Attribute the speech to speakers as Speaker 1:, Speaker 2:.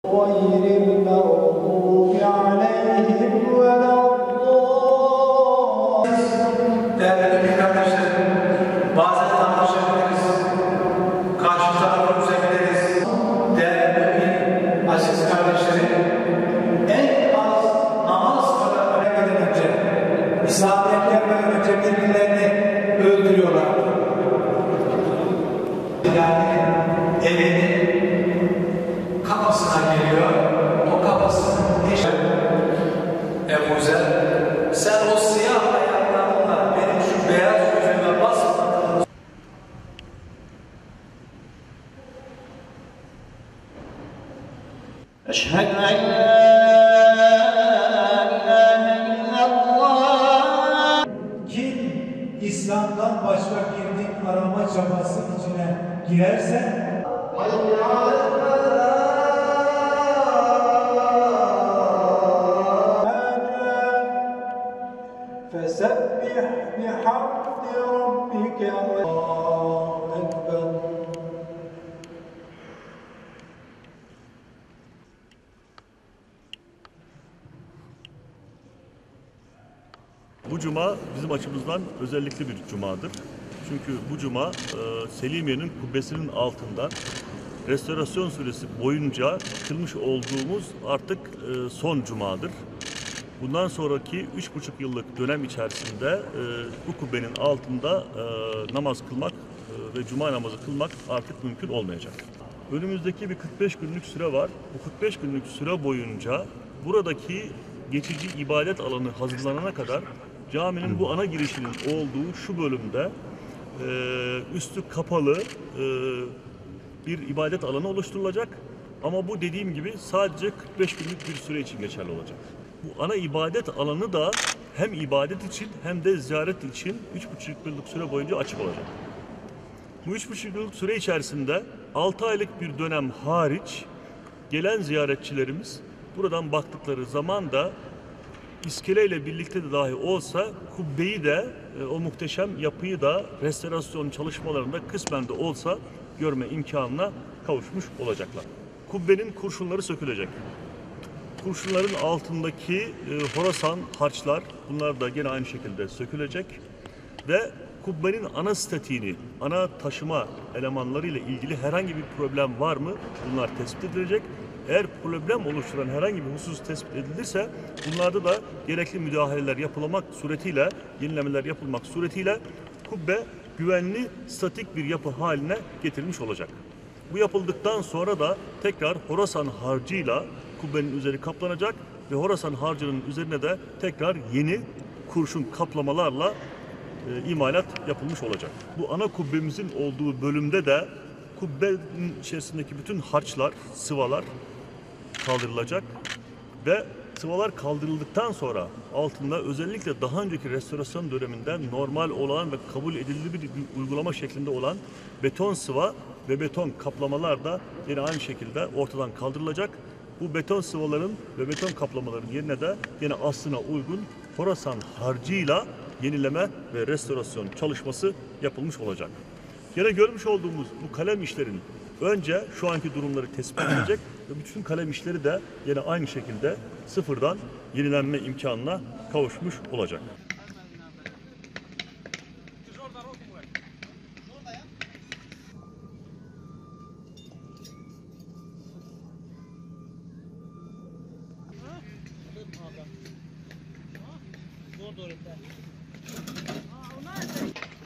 Speaker 1: غير المغضوب عليهم ولا الضالين. Değerli kardeşlerim, bazen tartışabiliriz, karşı tarafı üzebiliriz. Değerli aziz kardeşlerim, en az namaz kadar önemli önce, İslamiyetlerden önce birbirlerini öldürüyorlar. Yani evini kapısına geliyor, o kapısının eşi Ebu Zer, sen o siyah ayaklarınla benim şu beyaz yüzüme basmadın. Eşhedü en la ilahe illallah. Kim İslam'dan başka bir din arama çabası içine girerse فَسَبِّحْ بِحَمْدِ رَبِّكَ وَاللّٰهُ أَكْبَرُ.
Speaker 2: Bu cuma bizim açımızdan özellikle bir cumadır. Çünkü bu cuma Selimiye'nin kubbesinin altında restorasyon süresi boyunca kılmış olduğumuz artık son cumadır. Bundan sonraki 3,5 yıllık dönem içerisinde bu kubbenin altında namaz kılmak ve cuma namazı kılmak artık mümkün olmayacak. Önümüzdeki bir 45 günlük süre var. Bu 45 günlük süre boyunca buradaki geçici ibadet alanı hazırlanana kadar caminin bu ana girişinin olduğu şu bölümde üstü kapalı bir ibadet alanı oluşturulacak. Ama bu dediğim gibi sadece 45 günlük bir süre için geçerli olacak. Bu ana ibadet alanı da hem ibadet için hem de ziyaret için 3,5 yıllık süre boyunca açık olacak. Bu 3,5 yıllık süre içerisinde 6 aylık bir dönem hariç gelen ziyaretçilerimiz buradan baktıkları zaman da iskeleyle birlikte de dahi olsa kubbeyi de o muhteşem yapıyı da restorasyon çalışmalarında kısmen de olsa görme imkanına kavuşmuş olacaklar. Kubbenin kurşunları sökülecek. Kurşunların altındaki Horasan harçlar, bunlar da gene aynı şekilde sökülecek ve kubbenin ana statiğini, ana taşıma elemanları ile ilgili herhangi bir problem var mı? Bunlar tespit edilecek. Eğer problem oluşturan herhangi bir husus tespit edilirse bunlarda da gerekli müdahaleler yapılmak suretiyle, yenilemeler yapılmak suretiyle kubbe güvenli, statik bir yapı haline getirilmiş olacak. Bu yapıldıktan sonra da tekrar Horasan harcıyla kubbenin üzeri kaplanacak ve Horasan harcının üzerine de tekrar yeni kurşun kaplamalarla imalat yapılmış olacak. Bu ana kubbemizin olduğu bölümde de kubbenin içerisindeki bütün harçlar, sıvalar kaldırılacak ve sıvalar kaldırıldıktan sonra altında özellikle daha önceki restorasyon döneminden normal olan ve kabul edilir bir uygulama şeklinde olan beton sıva ve beton kaplamalar da yine aynı şekilde ortadan kaldırılacak. Bu beton sıvaların ve beton kaplamaların yerine de yine aslına uygun Horasan harcıyla yenileme ve restorasyon çalışması yapılmış olacak. Yine görmüş olduğumuz bu kalem işlerin önce şu anki durumları tespit edilecek ve bütün kalem işleri de yine aynı şekilde sıfırdan yenilenme imkanına kavuşmuş olacak.
Speaker 3: Doğru.